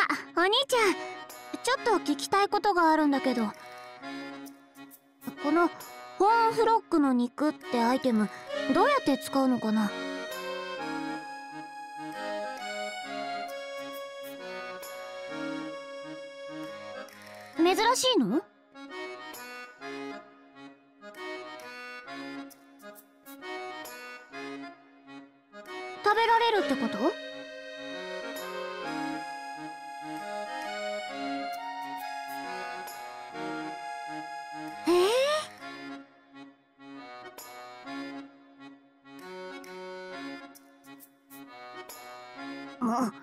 お兄ちゃん、ちょっと聞きたいことがあるんだけど、このホーンフロックの肉ってアイテムどうやって使うのかな？珍しいの？食べられるってこと？もう。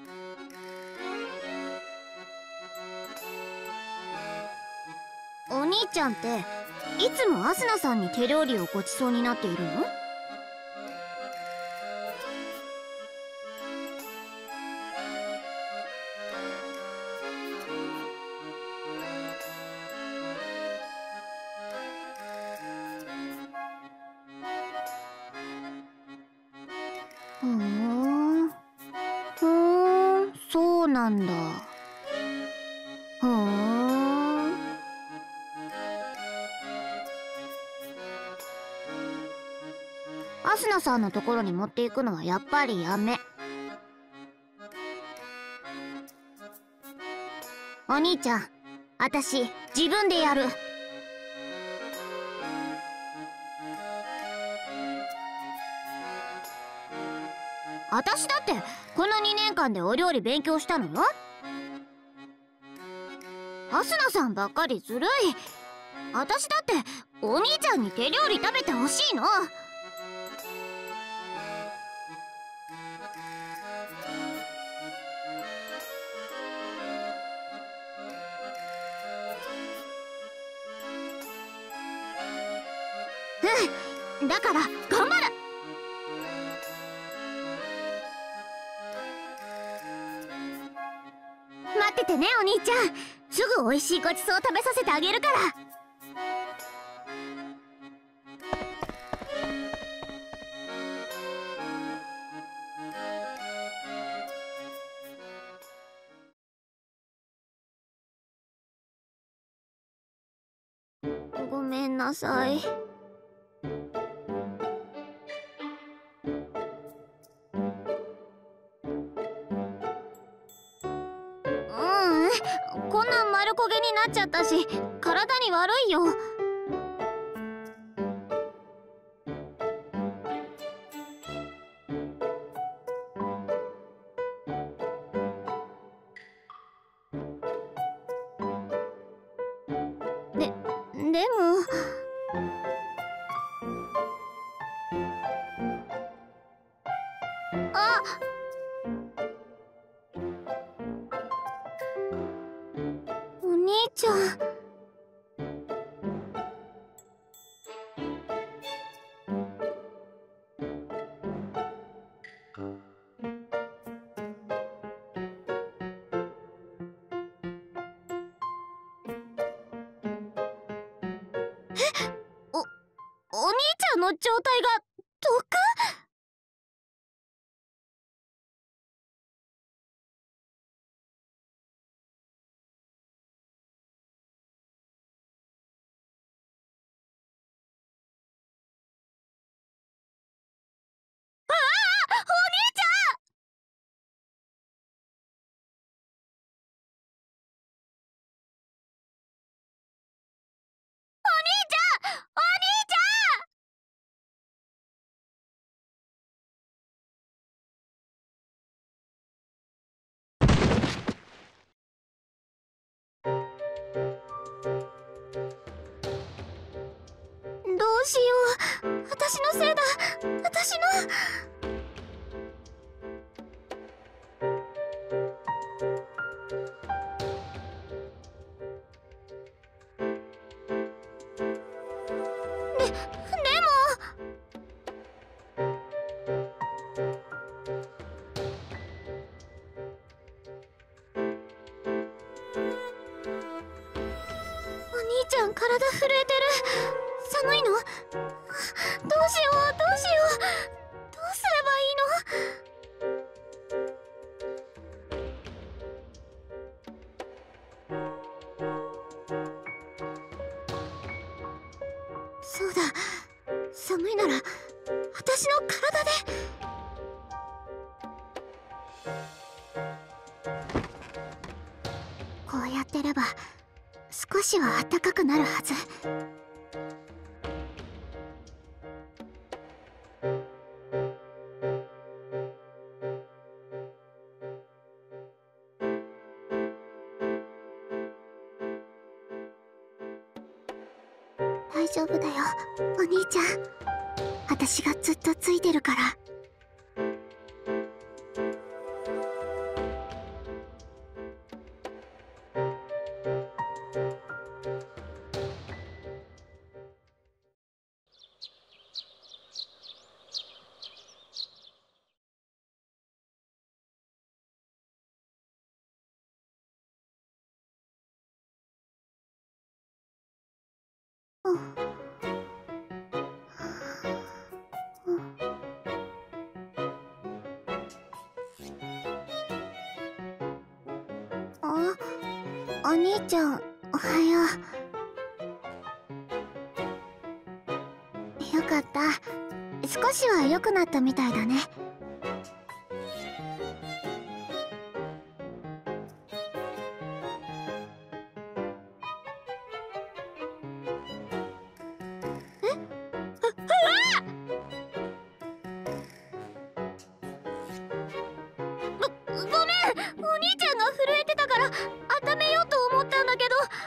お兄ちゃんっていつもアスナさんに手料理をごちそうになっているの？そうなんだ。アスナさんのところに持っていくのはやっぱりやめ。お兄ちゃん、私自分でやる。私だってこの2年間でお料理勉強したのよ。アスナさんばっかりずるい。私だってお兄ちゃんに手料理食べてほしいの。だから頑張る。待っててね、お兄ちゃん。すぐ美味しいごちそう食べさせてあげるから。ごめんなさい。こんな丸焦げになっちゃったし、体に悪いよ。でもお兄ちゃん。お兄ちゃんの状態が毒？お兄ちゃん！お兄ちゃん！お兄ちゃん！どうしよう。私のせいだ。私の。でも。お兄ちゃん、体震えてる。寒いの？どうしよう、どうしよう。どうすればいいの？ 寒いなら私の体で。こうやってれば少しは暖かくなるはず。大丈夫だよお兄ちゃん、私がずっとついてるから。お兄ちゃん、おはよう。よかった。少しは良くなったみたいだね。ごめん、お兄ちゃんが震えてたから温めようと思ったんだけ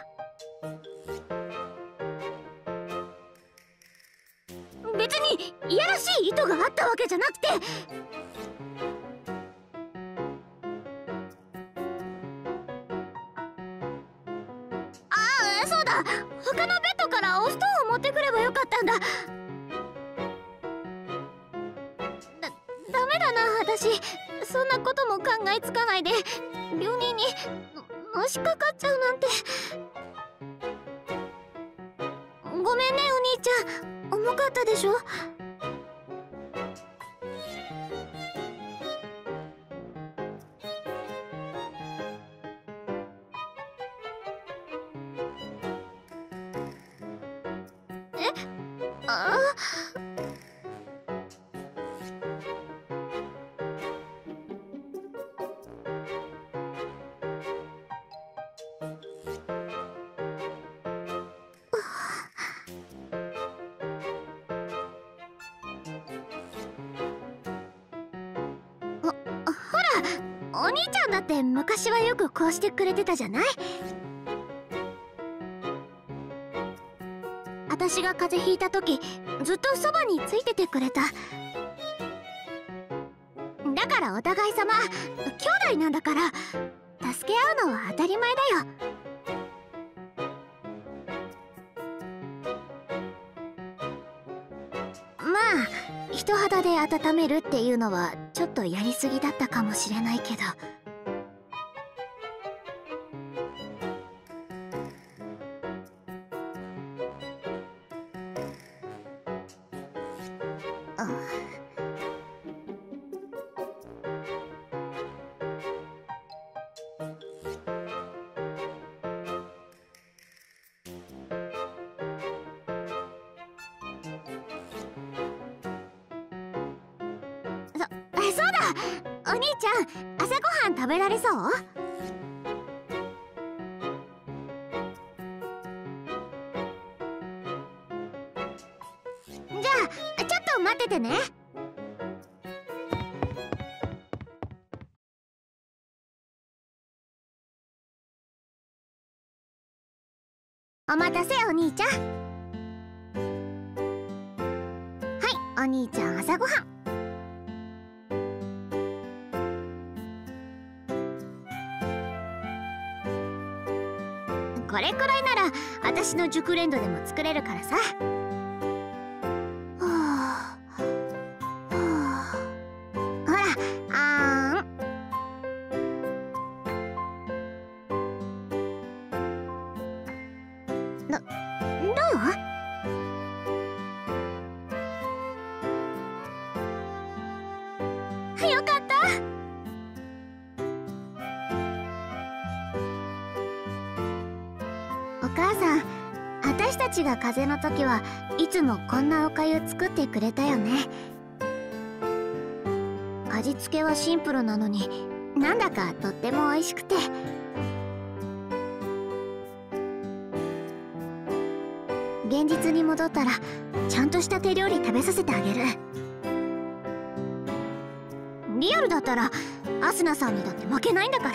ど、別にいやらしい意図があったわけじゃなくて。ああ、そうだ、他のベッドからお布団を持ってくればよかったんだ。ダメだな、私。そんなことも考えつかないで病人にのしかかっちゃうなんて。ごめんねお兄ちゃん、重かったでしょ。え、ああ。お兄ちゃんだって昔はよくこうしてくれてたじゃない。私が風邪ひいた時ずっとそばについててくれた。だからお互い様兄弟なんだから助け合うのは当たり前だよ。まあ人肌で温めるっていうのはちょっとやりすぎだったかもしれないけど。そうだ、お兄ちゃん朝ごはん食べられそう？じゃあちょっと待っててね。お待たせお兄ちゃん。はい、お兄ちゃん朝ごはん。これくらいなら私の熟練度でも作れるからさ。ほら、あーん。どう？よかった。お母さん、私私たちが風邪の時はいつもこんなお粥作ってくれたよね。味付けはシンプルなのになんだかとっても美味しくて。現実に戻ったらちゃんとした手料理食べさせてあげる。リアルだったらアスナさんにだって負けないんだから。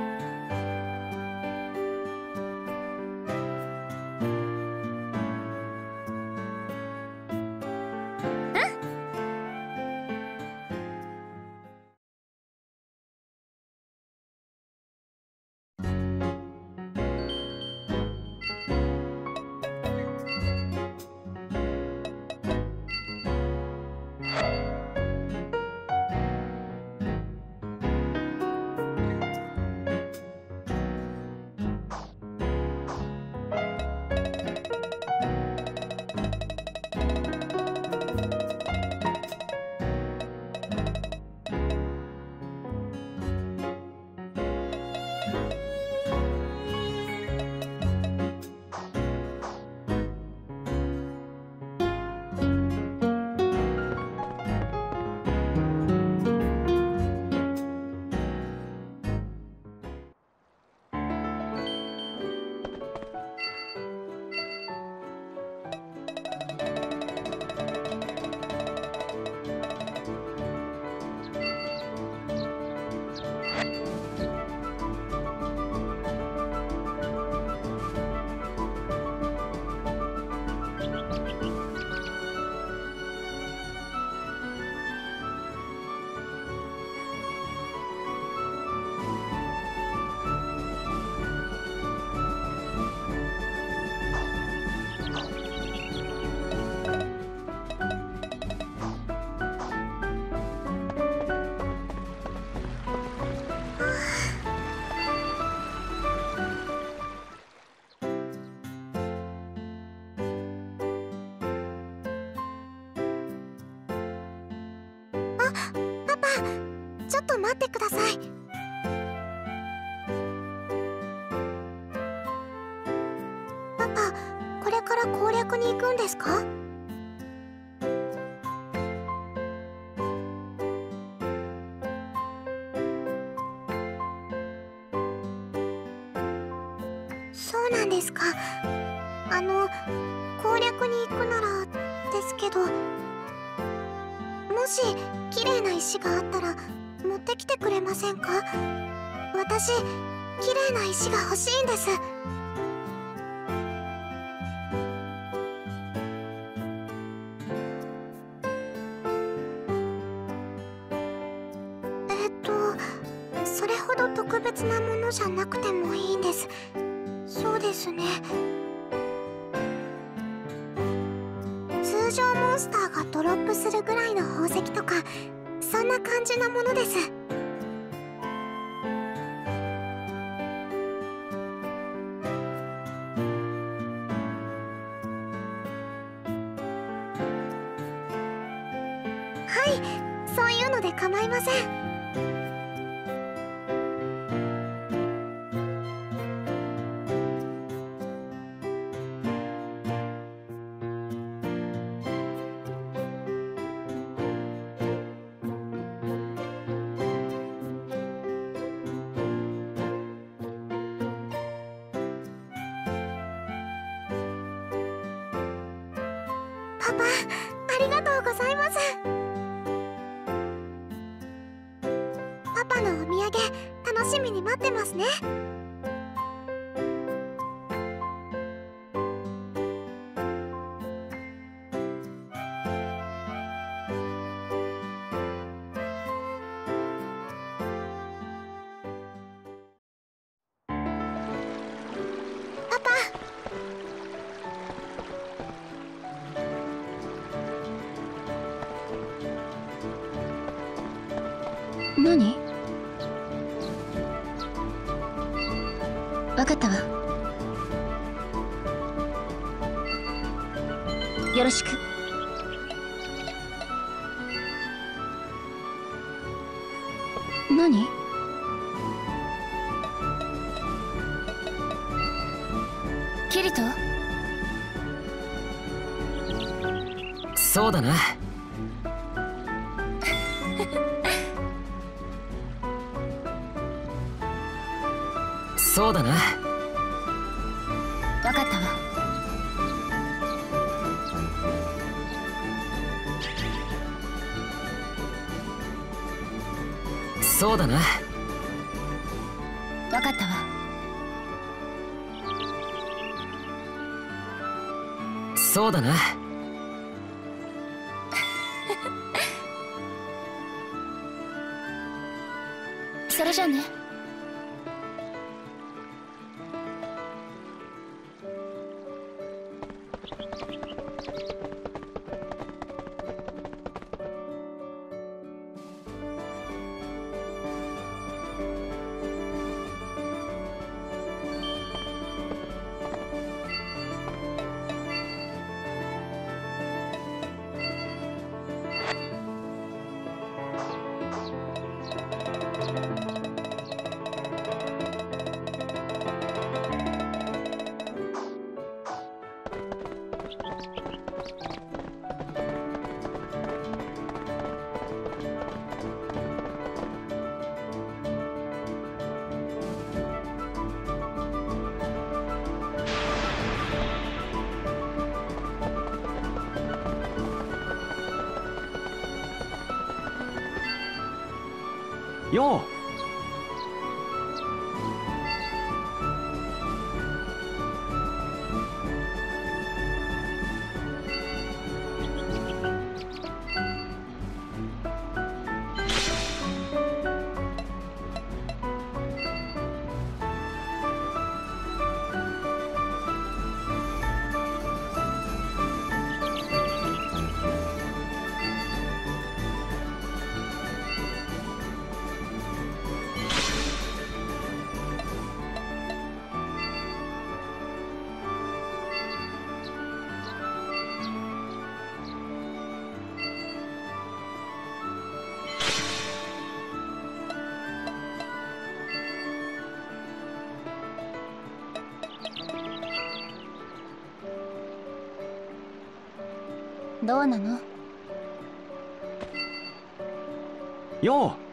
パパ、ちょっと待ってください。パパ、これから攻略に行くんですか？そうなんですか。攻略に行くならですけど、もし綺麗な石があったら持ってきてくれませんか？私、綺麗な石が欲しいんです。それほど特別なものじゃなくてもいいんです。そうですね。通常モンスターがドロップするぐらいの宝石とか、そんな感じなものです。はい、そういうので構いません。パパ、ありがとうございます。パパのお土産、楽しみに待ってますね。パパ。何？わかったわ。よろしく。何？キリト？ そうだな。そうだな。 分かったわ。 そうだな。 分かったわ。 そうだな。 それじゃあね。 よう。 どうなの？ よう。